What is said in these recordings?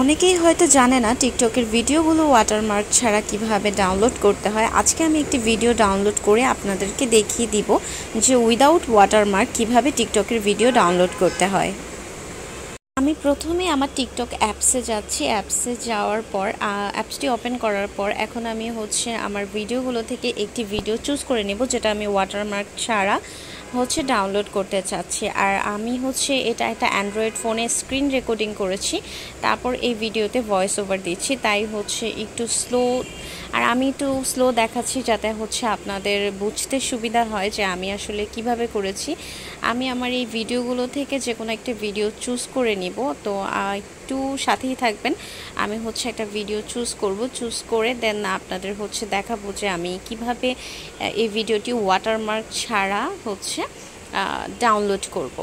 অনেকেই হয়তো জানে না টিকটকের ভিডিওগুলো ওয়াটারমার্ক ছাড়া কিভাবে ডাউনলোড করতে হয়। আজকে আমি একটি ভিডিও ডাউনলোড করে আপনাদেরকে দেখিয়ে দিব যে উইদাউট ওয়াটারমার্ক কিভাবে টিকটকের ভিডিও ডাউনলোড করতে হয়। আমি প্রথমে আমার টিকটক অ্যাপসে যাচ্ছি। অ্যাপসে যাওয়ার পর অ্যাপসটি ওপেন করার পর এখন আমি আমার ভিডিওগুলো থেকে একটি ভিডিও চুজ করে নেব যেটা আমি ওয়াটারমার্ক ছাড়া ডাউনলোড করতে চাচ্ছি। আর আমি এটা একটা অ্যান্ড্রয়েড ফোনে স্ক্রিন রেকর্ডিং করেছি, তারপর এই ভিডিওতে ভয়েস ওভার দিচ্ছি, তাই একটু স্লো। আর আমি একটু স্লো দেখাচ্ছি যাতে আপনাদের বুঝতে সুবিধা হয় যে আমি আসলে কিভাবে করেছি। আমি আমার এই ভিডিওগুলো থেকে যে কোনো একটা ভিডিও চুজ করে নিব, তো একটু সাথেই থাকবেন। আমি একটা ভিডিও চুজ করে দেন আপনাদের দেখাবো যে আমি কিভাবে এই ভিডিওটি ওয়াটারমার্ক ছাড়া ডাউনলোড করব।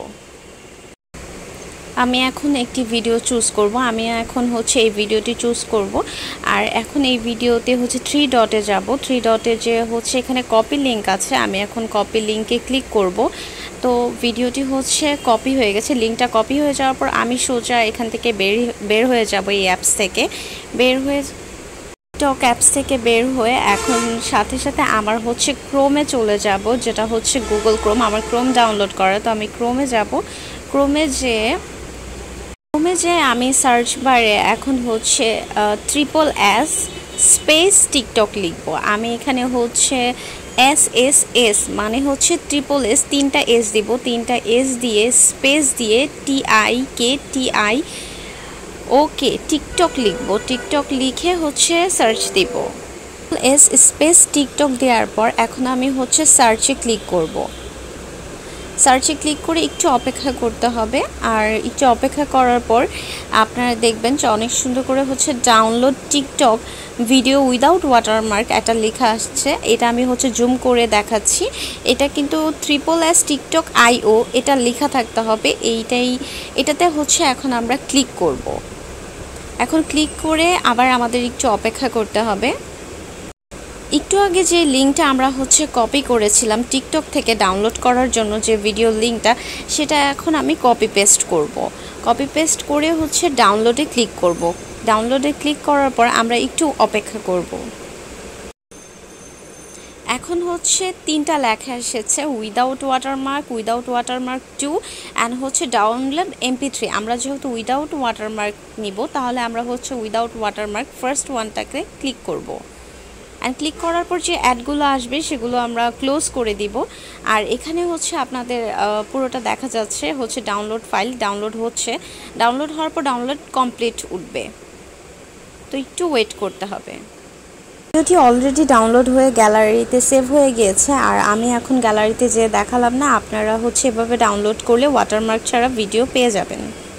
আমি এখন একটি ভিডিও চুজ করব। আমি এখন এই ভিডিওটি চুজ করব। আর এখন এই ভিডিওতে 3 ডটে যাব। 3 ডটে যে এখানে কপি লিঙ্ক আছে, আমি এখন কপি লিঙ্কে ক্লিক করব। তো ভিডিওটি কপি হয়ে গেছে। লিঙ্কটা কপি হয়ে যাওয়ার পর আমি সোজা এখান থেকে বের হয়ে যাব। এই অ্যাপস থেকে বের হয়ে টিকটক অ্যাপস থেকে বের হয়ে এখন সাথে সাথে আমার ক্রোমে চলে যাব, যেটা গুগল ক্রোম। আমার ক্রোম ডাউনলোড করা, তো আমি ক্রোমে যাব। ক্রোমে যে আমি সার্চ বারে এখন SSS স্পেস টিকটক লিখব। আমি এখানে SSS মানে SSS, 3টা S দিব। 3টা S দিয়ে স্পেস দিয়ে TIKTIOK টিকটক লিখব। টিকটক লিখে সার্চ দিব। S স্পেস টিকটক দেওয়ার পর এখন আমি সার্চে ক্লিক করব। সার্চে ক্লিক করে একটু অপেক্ষা করতে হবে। আর একটু অপেক্ষা করার পর আপনারা দেখবেন যে অনেক সুন্দর করে download TikTok video without watermark একটা লেখা আসছে। এটা আমি জুম করে দেখাচ্ছি। এটা কিন্তু SSS টিকটক IO এটা লেখা থাকতে হবে। এটাতে এখন আমরা ক্লিক করব। এখন ক্লিক করে আবার আমাদের একটু অপেক্ষা করতে হবে। একটু আগে যে লিঙ্কটা আমরা কপি করেছিলাম টিকটক থেকে ডাউনলোড করার জন্য, যে ভিডিও লিঙ্কটা, সেটা এখন আমি কপি পেস্ট করব। কপি পেস্ট করে ডাউনলোডে ক্লিক করব। ডাউনলোডে ক্লিক করার পর আমরা একটু অপেক্ষা করব। এখন 3টা লেখা এসেছে, without watermark, without watermark 2 and download MP3। আমরা যেহেতু উইদাউট ওয়াটারমার্ক নিব, তাহলে আমরা উইদাউট ওয়াটারমার্ক ফার্স্ট ওয়ানটাকে ক্লিক করব। অ্যান্ড ক্লিক করার পর যে অ্যাডগুলো আসবে সেগুলো আমরা ক্লোজ করে দিব। আর এখানে আপনাদের পুরোটা দেখা যাচ্ছে ডাউনলোড ফাইল ডাউনলোড হওয়ার পর ডাউনলোড কমপ্লিট উঠবে। তো একটু ওয়েট করতে হবে। ভিডিওটি অলরেডি ডাউনলোড হয়ে গ্যালারিতে সেভ হয়ে গিয়েছে। আর আমি এখন গ্যালারিতে যে দেখালাম না, আপনারা এভাবে ডাউনলোড করলে ওয়াটারমার্ক ছাড়া ভিডিও পেয়ে যাবেন।